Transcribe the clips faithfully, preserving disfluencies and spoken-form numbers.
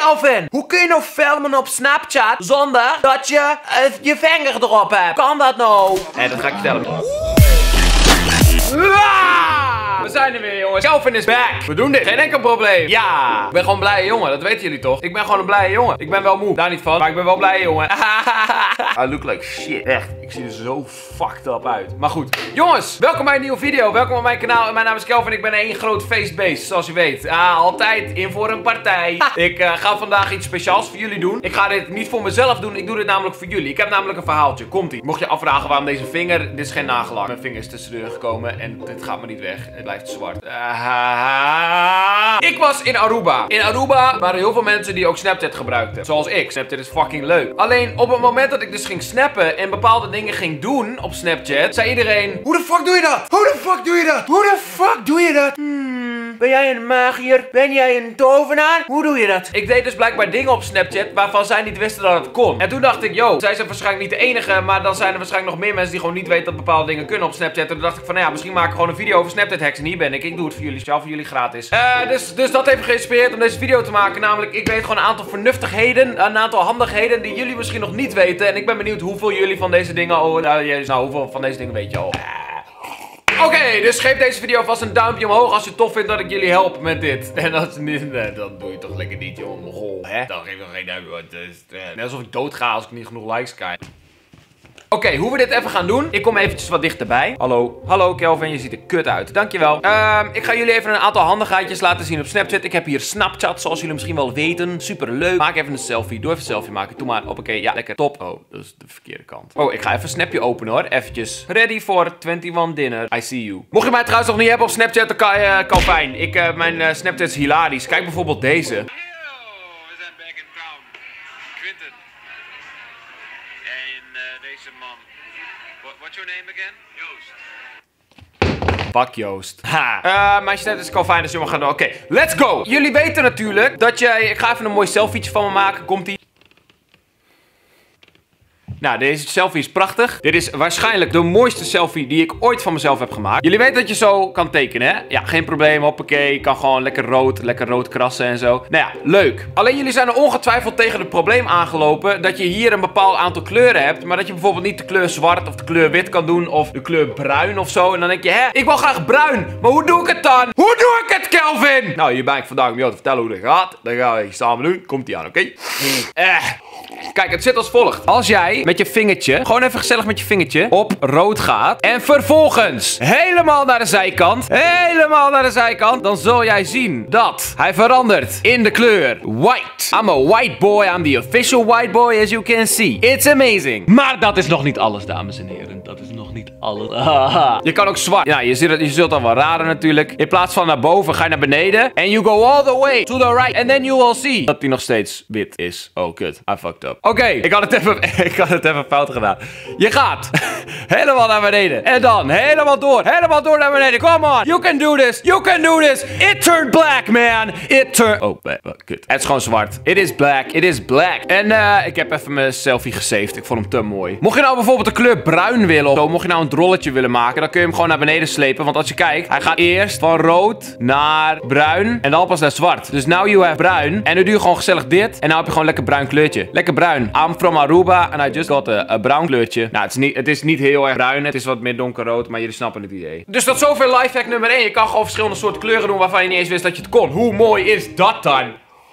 Kelvin, hoe kun je nou filmen op Snapchat zonder dat je uh, je vinger erop hebt? Kan dat nou? Hé, hey, dat ga ik vertellen. We zijn er weer, jongens. Kelvin is back. We doen dit. Geen enkel probleem. Ja. Ik ben gewoon een blije jongen. Dat weten jullie toch? Ik ben gewoon een blije jongen. Ik ben wel moe. Daar niet van. Maar ik ben wel blij, jongen. I look like shit. Echt. Ik zie er zo fucked up uit. Maar goed. Jongens, welkom bij een nieuwe video. Welkom op mijn kanaal. Mijn naam is Kelvin. Ik ben één groot feestbeest. Zoals je weet. Ah, altijd in voor een partij. Ik uh, ga vandaag iets speciaals voor jullie doen. Ik ga dit niet voor mezelf doen. Ik doe dit namelijk voor jullie. Ik heb namelijk een verhaaltje. Komt-ie. Mocht je afvragen waarom deze vinger. Dit is geen nagellak. Mijn vinger is tussendoor gekomen. En dit gaat me niet weg. Het blijft zwart. Uh, ik was in Aruba. In Aruba waren heel veel mensen die ook Snapchat gebruikten. Zoals ik. Snapchat is fucking leuk. Alleen op het moment dat ik dus ging snappen en bepaalde dingen ging doen op Snapchat, zei iedereen: hoe de fuck doe je dat? Hoe de fuck doe je dat? Hoe de fuck doe je dat? Hmm, ben jij een magier? Ben jij een tovenaar? Hoe doe je dat? Ik deed dus blijkbaar dingen op Snapchat waarvan zij niet wisten dat het kon. En toen dacht ik, yo, zij zijn waarschijnlijk niet de enige, maar dan zijn er waarschijnlijk nog meer mensen die gewoon niet weten dat bepaalde dingen kunnen op Snapchat. En toen dacht ik van, nou ja, misschien maak ik gewoon een video over Snapchat hacks. En hier ben ik. Ik doe het voor jullie. Speciaal voor jullie gratis. Uh, dus, dus dat heeft me geïnspireerd om deze video te maken. Namelijk, ik weet gewoon een aantal vernuftigheden, een aantal handigheden die jullie misschien nog niet weten. En ik ben benieuwd hoeveel jullie van deze dingen al, nou, nou hoeveel van deze dingen weet je al. Oké, okay, dus geef deze video vast een duimpje omhoog als je het tof vindt dat ik jullie help met dit. En als het niet, nee, dan doe je toch lekker niet, joh, mogol, hè? Dan geef ik nog geen duimpje, want het is net alsof ik doodga als ik niet genoeg likes krijg. Oké, okay, hoe we dit even gaan doen. Ik kom eventjes wat dichterbij. Hallo. Hallo Kelvin, je ziet er kut uit. Dankjewel. Uh, ik ga jullie even een aantal handigheidjes laten zien op Snapchat. Ik heb hier Snapchat, zoals jullie misschien wel weten. Super leuk. Maak even een selfie. Doe even een selfie maken. Doe maar. Hoppakee. Ja, lekker. Top. Oh, dat is de verkeerde kant. Oh, ik ga even een snapje openen hoor. Eventjes. Ready for eenentwintig dinner. I see you. Mocht je mij trouwens nog niet hebben op Snapchat, dan kan je, kan fijn. Ik, uh, mijn uh, Snapchat is hilarisch. Kijk bijvoorbeeld deze. Deze man. What's your name again? Joost. Fuck Joost. Ha. Uh, mijn Snapchat is al fijn, dus jongen gaan doen. Oké, okay, let's go. Jullie weten natuurlijk dat jij... Ik ga even een mooi selfietje van me maken. Komt-ie. Nou, deze selfie is prachtig. Dit is waarschijnlijk de mooiste selfie die ik ooit van mezelf heb gemaakt. Jullie weten dat je zo kan tekenen, hè? Ja, geen probleem. Hoppakee. Je kan gewoon lekker rood, lekker rood krassen en zo. Nou ja, leuk. Alleen jullie zijn er ongetwijfeld tegen het probleem aangelopen dat je hier een bepaald aantal kleuren hebt, maar dat je bijvoorbeeld niet de kleur zwart of de kleur wit kan doen of de kleur bruin of zo. En dan denk je, hè, ik wil graag bruin. Maar hoe doe ik het dan? Hoe doe ik het, Kelvin? Nou, hier ben ik vandaag om jou te vertellen hoe het gaat. Dan gaan we samen doen. Komt-ie aan, oké? Okay? Eh... Kijk, het zit als volgt. Als jij met je vingertje, gewoon even gezellig met je vingertje, op rood gaat. En vervolgens helemaal naar de zijkant. Helemaal naar de zijkant. Dan zul jij zien dat hij verandert in de kleur white. I'm a white boy. I'm the official white boy, as you can see. It's amazing. Maar dat is nog niet alles, dames en heren. Dat is nog niet alles. Je kan ook zwart. Ja, je zult, je zult al wel raden natuurlijk. In plaats van naar boven, ga je naar beneden. En you go all the way to the right. And then you will see dat hij nog steeds wit is. Oh, kut. I fucked up. Oké, okay, ik had het even, ik had het even fout gedaan. Je gaat helemaal naar beneden. En dan helemaal door. Helemaal door naar beneden. Come on. You can do this. You can do this. It turned black, man. It turned... Oh, kut. Het is gewoon zwart. It is black. It is black. En uh, ik heb even mijn selfie gesaved. Ik vond hem te mooi. Mocht je nou bijvoorbeeld de kleur bruin willen of zo, mocht je nou een drolletje willen maken, dan kun je hem gewoon naar beneden slepen. Want als je kijkt, hij gaat eerst van rood naar bruin en dan pas naar zwart. Dus now you have bruin. En nu doe je gewoon gezellig dit. En nou heb je gewoon lekker bruin kleurtje. Lekker bruin. I'm from Aruba and I just got a, a bruin kleurtje. Nou, het is, niet, het is niet heel erg bruin. Het is wat meer donkerrood, maar jullie snappen het idee. Dus tot zover lifehack nummer één. Je kan gewoon verschillende soorten kleuren doen waarvan je niet eens wist dat je het kon. Hoe mooi is dat dan?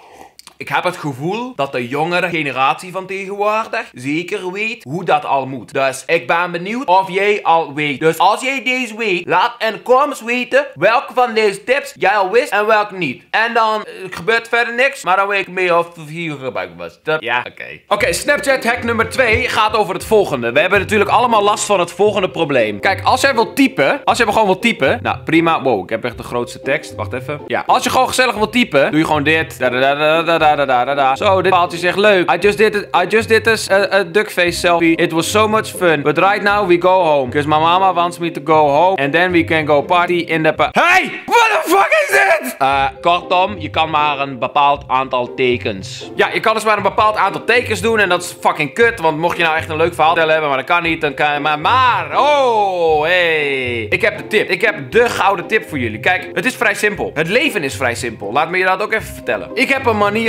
Ik heb het gevoel dat de jongere generatie van tegenwoordig zeker weet hoe dat al moet. Dus ik ben benieuwd of jij al weet. Dus als jij deze weet, laat in de comments weten welke van deze tips jij al wist en welke niet. En dan uh, gebeurt verder niks, maar dan weet ik mee of het hier gebruikt was. Ja, oké. Okay. Oké, okay, Snapchat hack nummer twee gaat over het volgende. We hebben natuurlijk allemaal last van het volgende probleem. Kijk, als jij wilt typen, als jij gewoon wilt typen, nou prima. Wow, ik heb echt de grootste tekst. Wacht even. Ja, als je gewoon gezellig wilt typen, doe je gewoon dit. Da, da, da, da, da, da. Da, da, da, da. Zo, dit paaltje is echt leuk. I just did it. I just did this uh, uh, duckface selfie. It was so much fun. But right now we go home. Because my mama wants me to go home. And then we can go party in the pa- Hey! What the fuck is dit? Uh, kortom, je kan maar een bepaald aantal tekens. Ja, je kan dus maar een bepaald aantal tekens doen. En dat is fucking kut. Want mocht je nou echt een leuk verhaal hebben, maar dat kan niet, dan kan je maar... Maar, oh, hey. Ik heb de tip. Ik heb de gouden tip voor jullie. Kijk, het is vrij simpel. Het leven is vrij simpel. Laat me je dat ook even vertellen. Ik heb een manier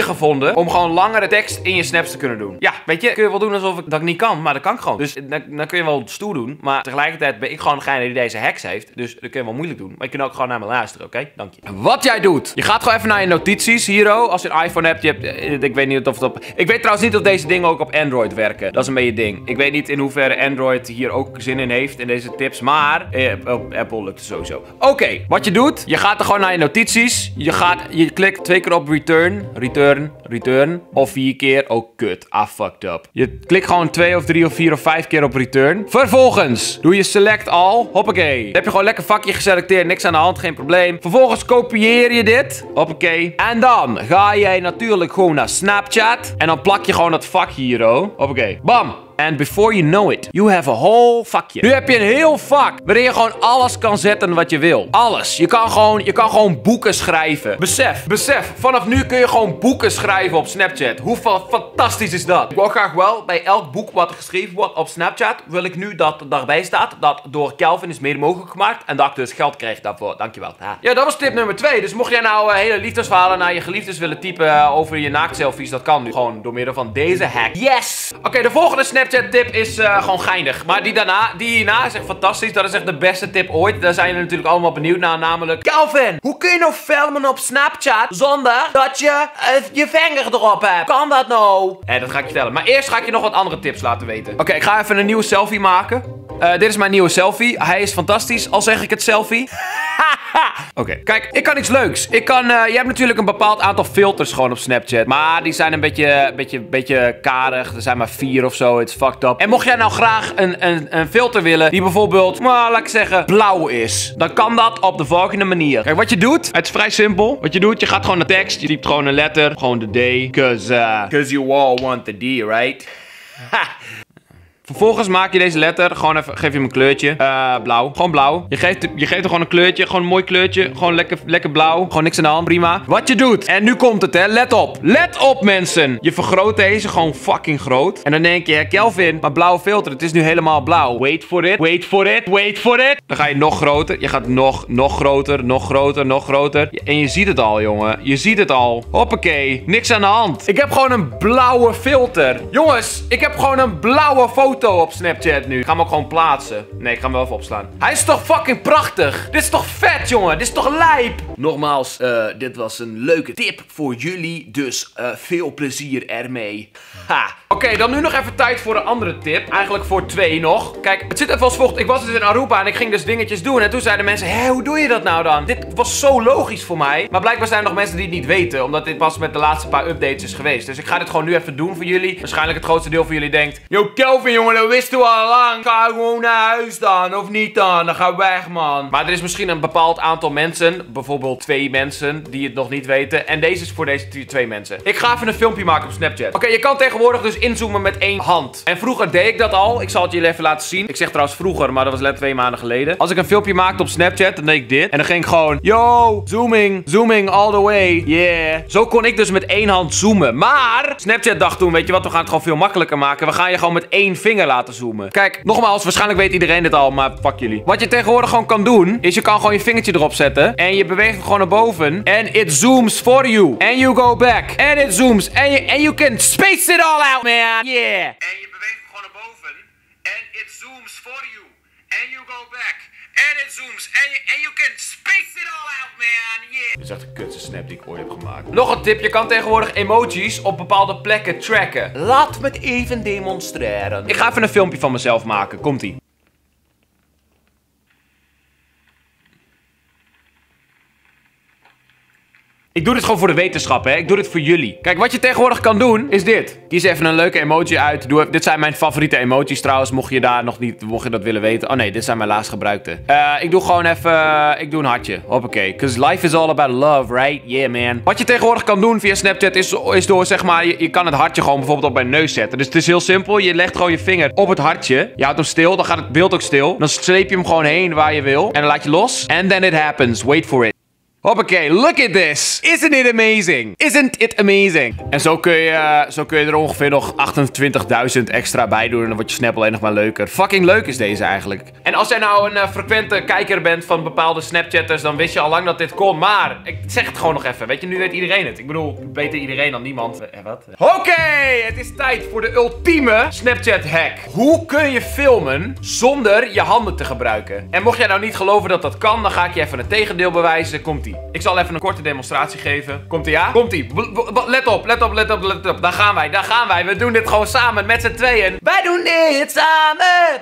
gevonden om gewoon langere tekst in je snaps te kunnen doen. Ja, weet je, kun je wel doen alsof ik dat niet kan, maar dat kan ik gewoon. Dus dan, dan kun je wel stoer doen, maar tegelijkertijd ben ik gewoon degene die deze hacks heeft. Dus dat kun je wel moeilijk doen. Maar je kunt ook gewoon naar me luisteren, oké? Okay? Dank je. Wat jij doet, je gaat gewoon even naar je notities hier, als je een iPhone hebt. Je hebt ik weet niet of het op... Ik weet trouwens niet of deze dingen ook op Android werken. Dat is een beetje ding. Ik weet niet in hoeverre Android hier ook zin in heeft in deze tips, maar eh, op Apple lukt het sowieso. Oké, okay, wat je doet, je gaat er gewoon naar je notities. Je gaat, je klikt twee keer op return, return, return. Of vier keer, oh kut, ah fucked up. Je klikt gewoon twee of drie of vier of vijf keer op return. Vervolgens doe je select all, hoppakee. Dan heb je gewoon lekker vakje geselecteerd, niks aan de hand, geen probleem. Vervolgens kopieer je dit, hoppakee. En dan ga jij natuurlijk gewoon naar Snapchat. En dan plak je gewoon dat vakje hier, oh. Hoppakee, bam. And before you know it, you have a whole vakje. Nu heb je een heel vak waarin je gewoon alles kan zetten wat je wil. Alles. Je kan gewoon, je kan gewoon boeken schrijven. Besef, besef. Vanaf nu kun je gewoon boeken schrijven op Snapchat. Hoe fantastisch is dat? Ik wil graag wel bij elk boek wat er geschreven wordt op Snapchat, wil ik nu dat het daarbij staat dat door Kelvin is mede mogelijk gemaakt. En dat ik dus geld krijg daarvoor. Dankjewel. Ha. Ja, dat was tip nummer twee. Dus mocht jij nou uh, hele liefdesverhalen naar je geliefdes willen typen uh, over je naaktselfies, dat kan nu gewoon door middel van deze hack. Yes! Oké, okay, de volgende Snapchat tip is uh, gewoon geinig. Maar die daarna, die hierna is echt fantastisch. Dat is echt de beste tip ooit. Daar zijn jullie natuurlijk allemaal benieuwd naar. Namelijk, Kelvin, hoe kun je nou filmen op Snapchat zonder dat je uh, je vinger erop hebt? Kan dat nou? Eh, dat ga ik je vertellen. Maar eerst ga ik je nog wat andere tips laten weten. Oké, okay, ik ga even een nieuwe selfie maken. Uh, dit is mijn nieuwe selfie. Hij is fantastisch, al zeg ik het selfie. Oké, okay. Kijk, ik kan iets leuks. Ik kan, uh, je hebt natuurlijk een bepaald aantal filters gewoon op Snapchat. Maar die zijn een beetje, beetje, beetje karig. Er zijn maar vier of zo. It's fucked up. En mocht jij nou graag een, een, een filter willen die bijvoorbeeld, nou, laat ik zeggen, blauw is. Dan kan dat op de volgende manier. Kijk, wat je doet, het is vrij simpel. Wat je doet, je gaat gewoon naar tekst. Je typt gewoon een letter. Gewoon de D. Cause, uh, cause you all want the D, right? Ha! Vervolgens maak je deze letter, gewoon even, geef je hem een kleurtje. Uh, blauw. Gewoon blauw. Je geeft, je geeft er gewoon een kleurtje, gewoon een mooi kleurtje. Gewoon lekker, lekker blauw. Gewoon niks aan de hand, prima. Wat je doet, en nu komt het hè, let op. Let op mensen. Je vergroot deze gewoon fucking groot. En dan denk je, hè, Kelvin, maar blauwe filter, het is nu helemaal blauw. Wait for it, wait for it, wait for it. Dan ga je nog groter. Je gaat nog, nog groter, nog groter, nog groter. En je ziet het al, jongen. Je ziet het al. Hoppakee, niks aan de hand. Ik heb gewoon een blauwe filter. Jongens, ik heb gewoon een blauwe foto op Snapchat nu. Ik ga hem ook gewoon plaatsen. Nee, ik ga hem wel even opslaan. Hij is toch fucking prachtig? Dit is toch vet, jongen? Dit is toch lijp? Nogmaals, uh, dit was een leuke tip voor jullie. Dus uh, veel plezier ermee. Ha. Oké, okay, dan nu nog even tijd voor een andere tip. Eigenlijk voor twee nog. Kijk, het zit even als volgt. Ik was dus in Aruba en ik ging dus dingetjes doen. En toen zeiden mensen, hé, hoe doe je dat nou dan? Dit was zo logisch voor mij. Maar blijkbaar zijn er nog mensen die het niet weten. Omdat dit pas met de laatste paar updates is geweest. Dus ik ga dit gewoon nu even doen voor jullie. Waarschijnlijk het grootste deel van jullie denkt, yo, Kelvin, jongen, dat wisten we al lang. Ga gewoon naar huis dan. Of niet dan. Dan ga ik weg, man. Maar er is misschien een bepaald aantal mensen. Bijvoorbeeld twee mensen die het nog niet weten. En deze is voor deze twee mensen. Ik ga even een filmpje maken op Snapchat. Oké, okay, je kan tegenwoordig dus inzoomen met één hand. En vroeger deed ik dat al. Ik zal het jullie even laten zien. Ik zeg trouwens vroeger, maar dat was net twee maanden geleden. Als ik een filmpje maakte op Snapchat, dan deed ik dit. En dan ging ik gewoon, yo, zooming, zooming all the way. Yeah. Zo kon ik dus met één hand zoomen. Maar Snapchat dacht toen, weet je wat, we gaan het gewoon veel makkelijker maken. We gaan je gewoon met één vinger laten zoomen. Kijk, nogmaals, waarschijnlijk weet iedereen dit al, maar fuck jullie. Wat je tegenwoordig gewoon kan doen, is je kan gewoon je vingertje erop zetten. En je beweegt het gewoon naar boven. En it zooms for you. And you go back. And it zooms. And you, and you can space it all out, man. Yeah. En je beweegt het gewoon naar boven. En it zooms for you. And you go back. And it zooms. And you, and you can space it all out, man. Yeah. Dit is echt de kutste snap die ik ooit heb gemaakt. Nog een tip, je kan tegenwoordig emojis op bepaalde plekken tracken. Laat me het even demonstreren. Ik ga even een filmpje van mezelf maken. Komt-ie. Ik doe dit gewoon voor de wetenschap, hè. Ik doe dit voor jullie. Kijk, wat je tegenwoordig kan doen, is dit. Kies even een leuke emoji uit. Doe even... Dit zijn mijn favoriete emojis trouwens, mocht je daar nog niet, mocht je dat willen weten. Oh nee, dit zijn mijn laatst gebruikte. Uh, ik doe gewoon even, uh, ik doe een hartje. Hoppakee. Because life is all about love, right? Yeah, man. Wat je tegenwoordig kan doen via Snapchat is, is door, zeg maar, je, je kan het hartje gewoon bijvoorbeeld op mijn neus zetten. Dus het is heel simpel. Je legt gewoon je vinger op het hartje. Je houdt hem stil, dan gaat het beeld ook stil. Dan sleep je hem gewoon heen waar je wil. En dan laat je los. And then it happens. Wait for it. Hoppakee, look at this. Isn't it amazing? Isn't it amazing? En zo kun je, uh, zo kun je er ongeveer nog achtentwintigduizend extra bij doen. En dan wordt je Snap alleen nog maar leuker. Fucking leuk is deze eigenlijk. En als jij nou een uh, frequente kijker bent van bepaalde Snapchatters, dan wist je al lang dat dit kon. Maar, ik zeg het gewoon nog even. Weet je, nu weet iedereen het. Ik bedoel, beter iedereen dan niemand. Eh, wat? Oké, okay, het is tijd voor de ultieme Snapchat hack. Hoe kun je filmen zonder je handen te gebruiken? En mocht jij nou niet geloven dat dat kan, dan ga ik je even een tegendeel bewijzen. Komt-ie. Ik zal even een korte demonstratie geven. Komt-ie, ja? Komt-ie. Let op, let op, let op, let op. Daar gaan wij, daar gaan wij. We doen dit gewoon samen met z'n tweeën. Wij doen dit samen.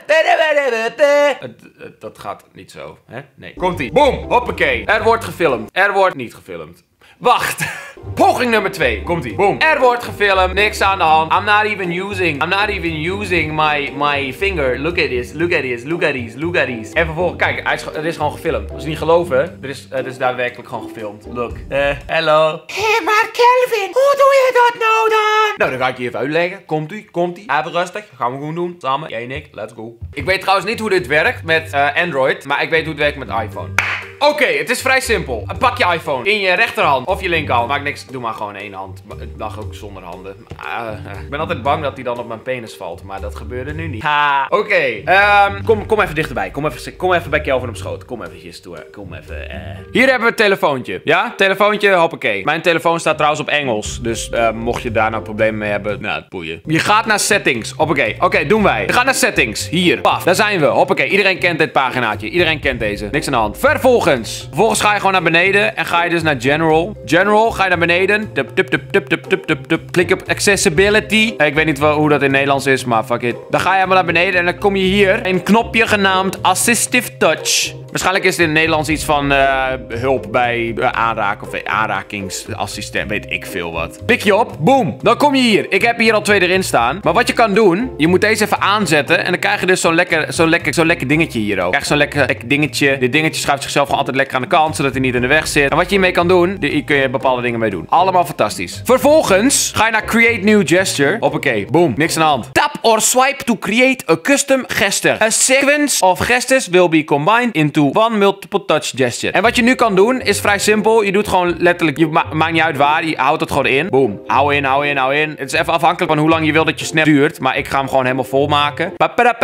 Dat gaat niet zo, hè? Nee. Komt-ie. Boom. Hoppakee. Er wordt gefilmd. Er wordt niet gefilmd. Wacht. Poging nummer twee. Komt-ie. Boom. Er wordt gefilmd. Niks aan de hand. I'm not even using. I'm not even using my, my finger. Look at this. Look at this. Look at these. Look at these. En vervolgens, kijk. Het is, het is gewoon gefilmd. Als je niet geloven, er is, het is daadwerkelijk gewoon gefilmd. Look. Eh, uh, hello. Hé, hey, maar Kelvin. Hoe doe je dat nou dan? Nou, dan ga ik je even uitleggen. Komt-ie. Komt-ie. Even rustig. Dat gaan we gewoon doen. Samen. Jij en ik. Let's go. Ik weet trouwens niet hoe dit werkt met uh, Android. Maar ik weet hoe het werkt met iPhone. Oké, okay, het is vrij simpel. Pak je iPhone in je rechterhand of je linkerhand. Maakt niks, doe maar gewoon één hand. Het mag ook zonder handen. Uh, ik ben altijd bang dat die dan op mijn penis valt, maar dat gebeurde nu niet. Ha. Oké, okay. um, kom, kom even dichterbij. Kom even, kom even bij Kelvin op schoot. Kom eventjes toe. Kom even. Uh. Hier hebben we het telefoontje. Ja, telefoontje, hoppakee. Mijn telefoon staat trouwens op Engels. Dus uh, mocht je daar nou problemen mee hebben, nou, het boeien. Je gaat naar settings. Hoppakee. Oké, okay, doen wij. Je gaat naar settings. Hier. Paf, daar zijn we. Hoppakee. Iedereen kent dit paginaatje. Iedereen kent deze. Niks aan de hand. Vervolgens. Vervolgens ga je gewoon naar beneden en ga je dus naar General. General, ga je naar beneden. Tup, tup, tup, tup, tup, tup, tup, tup. Klik op Accessibility. Ik weet niet wel hoe dat in Nederlands is, maar fuck it. Dan ga je helemaal naar beneden en dan kom je hier een knopje genaamd Assistive Touch. Waarschijnlijk is het in het Nederlands iets van uh, hulp bij uh, aanraken of uh, aanrakingsassistent, weet ik veel wat. Pik je op, boom, dan kom je hier. Ik heb hier al twee erin staan. Maar wat je kan doen, je moet deze even aanzetten en dan krijg je dus zo'n lekker, zo'n lekker, zo'n lekker dingetje hier ook. Krijg je zo'n lekker, lekker dingetje. Dit dingetje schuift zichzelf gewoon altijd lekker aan de kant, zodat hij niet in de weg zit. En wat je hiermee kan doen, hier kun je bepaalde dingen mee doen. Allemaal fantastisch. Vervolgens ga je naar Create New Gesture. Hoppakee, boom, niks aan de hand. Tap or swipe to create a custom gesture. A sequence of gestures will be combined into one multiple touch gesture. En wat je nu kan doen, is vrij simpel. Je doet gewoon letterlijk, je ma maakt niet uit waar, je houdt het gewoon in. Boom. Hou in, hou in, hou in. Het is even afhankelijk van hoe lang je wil dat je snap duurt. Maar ik ga hem gewoon helemaal vol maken.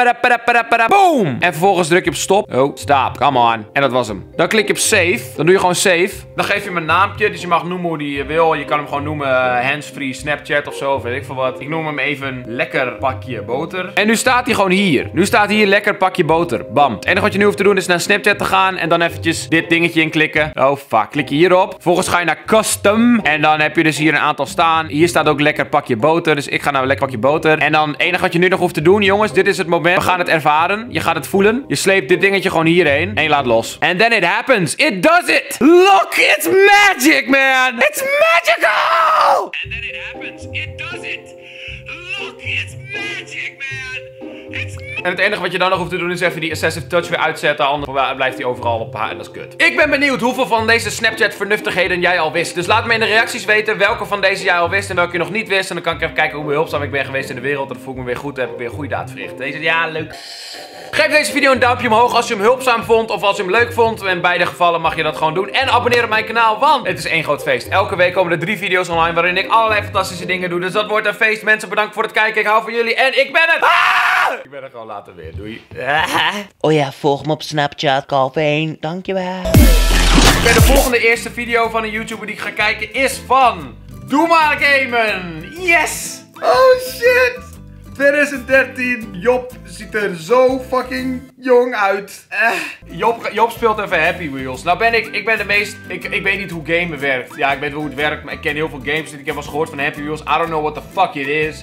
Boom! En vervolgens druk je op stop. Oh, stop. Come on. En dat was hem. Dan klik je op save. Dan doe je gewoon save. Dan geef je hem een naampje. Dus je mag noemen hoe die je wil. Je kan hem gewoon noemen uh, handsfree Snapchat of zo. Of weet ik veel wat. Ik noem hem even lekker pakje boter. En nu staat hij gewoon hier. Nu staat hier lekker pakje boter. Bam. Het enige wat je nu hoeft te doen is naar Snapchat te gaan. En dan eventjes dit dingetje inklikken. Oh fuck. Klik je hierop. Vervolgens ga je naar custom. En dan heb je dus hier een aantal staan. Hier staat ook lekker pakje boter. Dus ik ga naar lekker pakje boter. En dan het enige wat je nu nog hoeft te doen, jongens. Dit is het moment. We gaan het ervaren. Je gaat het voelen. Je sleept dit dingetje gewoon hierheen. En je laat los. And then it happens. It does it. Look, it's magic, man. It's magical. And then it happens. It does it. Look, it's magic, man. It's En het enige wat je dan nog hoeft te doen is even die Assistive Touch weer uitzetten. Anders blijft hij overal op haar en dat is kut. Ik ben benieuwd hoeveel van deze Snapchat vernuftigheden jij al wist. Dus laat me in de reacties weten welke van deze jij al wist en welke je nog niet wist. En dan kan ik even kijken hoe behulpzaam ik ben geweest in de wereld. En dan voel ik me weer goed. Dan heb ik weer een goede daad verricht. Deze, ja, leuk. Geef deze video een duimpje omhoog als je hem hulpzaam vond of als je hem leuk vond. In beide gevallen mag je dat gewoon doen. En abonneer op mijn kanaal, want het is één groot feest. Elke week komen er drie video's online waarin ik allerlei fantastische dingen doe. Dus dat wordt een feest. Mensen, bedankt voor het kijken. Ik hou van jullie en ik ben het. Ah! Ik ben er gewoon later weer. Doei. Oh ja, volg me op Snapchat, Calvin. Dankjewel. Okay, de volgende eerste video van een YouTuber die ik ga kijken is van Doe maar gamen. Yes. Oh shit. twintig dertien. Job ziet er zo fucking jong uit. Eh, Job, Job speelt even Happy Wheels. Nou ben ik, ik ben de meest, ik, ik weet niet hoe gamen werkt. Ja, ik weet wel hoe het werkt, maar ik ken heel veel games. Ik heb wel eens gehoord van Happy Wheels. I don't know what the fuck it is.